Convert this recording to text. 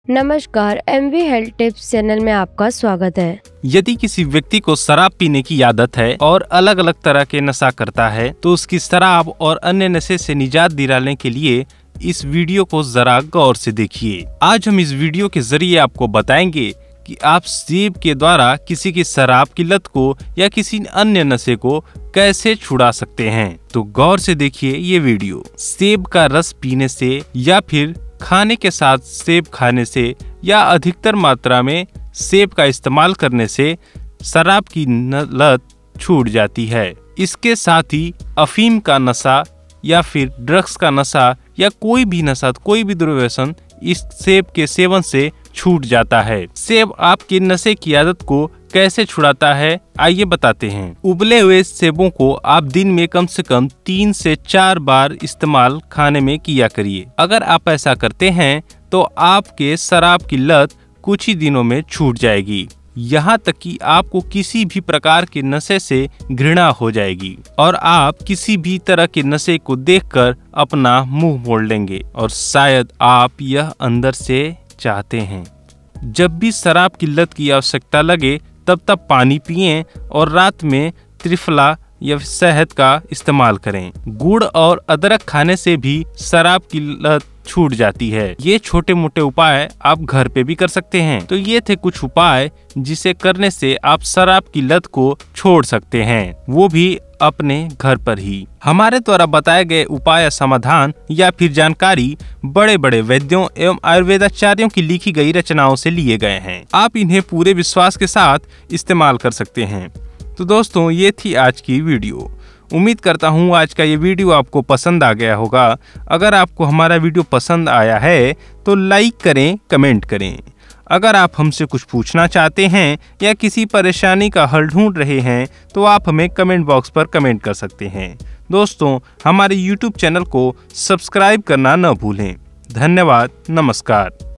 नमस्कार, MV health tips channel में आपका स्वागत है। यदि किसी व्यक्ति को शराब पीने की आदत है और अलग अलग तरह के नशा करता है तो उसकी शराब और अन्य नशे से निजात दिलाने के लिए इस वीडियो को जरा गौर से देखिए। आज हम इस वीडियो के जरिए आपको बताएंगे कि आप सेब के द्वारा किसी की शराब की लत को या किसी अन्य नशे को कैसे छुड़ा सकते हैं। तो गौर से देखिए ये वीडियो। सेब का रस पीने से या फिर खाने के साथ सेब खाने से या अधिकतर मात्रा में सेब का इस्तेमाल करने से शराब की लत छूट जाती है। इसके साथ ही अफीम का नशा या फिर ड्रग्स का नशा या कोई भी नशा, कोई भी दुर्व्यसन इस सेब के सेवन से छूट जाता है। सेब आपके नशे की आदत को कैसे छुड़ाता है, आइए बताते हैं। उबले हुए सेबों को आप दिन में कम से कम 3 से 4 बार इस्तेमाल खाने में किया करिए। अगर आप ऐसा करते हैं तो आपके शराब की लत कुछ ही दिनों में छूट जाएगी। यहाँ तक कि आपको किसी भी प्रकार के नशे से घृणा हो जाएगी और आप किसी भी तरह के नशे को देखकर अपना मुंह मोड़ लेंगे और शायद आप यह अंदर से चाहते हैं। जब भी शराब की लत की आवश्यकता लगे तब पानी पिएं और रात में त्रिफला या शहद का इस्तेमाल करें। गुड़ और अदरक खाने से भी शराब की लत छूट जाती है। ये छोटे मोटे उपाय आप घर पे भी कर सकते हैं। तो ये थे कुछ उपाय जिसे करने से आप शराब की लत को छोड़ सकते हैं, वो भी अपने घर पर ही। हमारे द्वारा बताए गए उपाय, समाधान या फिर जानकारी बड़े बड़े वैद्यों एवं आयुर्वेदाचार्यों की लिखी गई रचनाओं से लिए गए हैं। आप इन्हें पूरे विश्वास के साथ इस्तेमाल कर सकते हैं। तो दोस्तों, ये थी आज की वीडियो। उम्मीद करता हूँ आज का ये वीडियो आपको पसंद आ गया होगा। अगर आपको हमारा वीडियो पसंद आया है तो लाइक करें, कमेंट करें। अगर आप हमसे कुछ पूछना चाहते हैं या किसी परेशानी का हल ढूंढ रहे हैं तो आप हमें कमेंट बॉक्स पर कमेंट कर सकते हैं। दोस्तों, हमारे YouTube चैनल को सब्सक्राइब करना न भूलें। धन्यवाद, नमस्कार।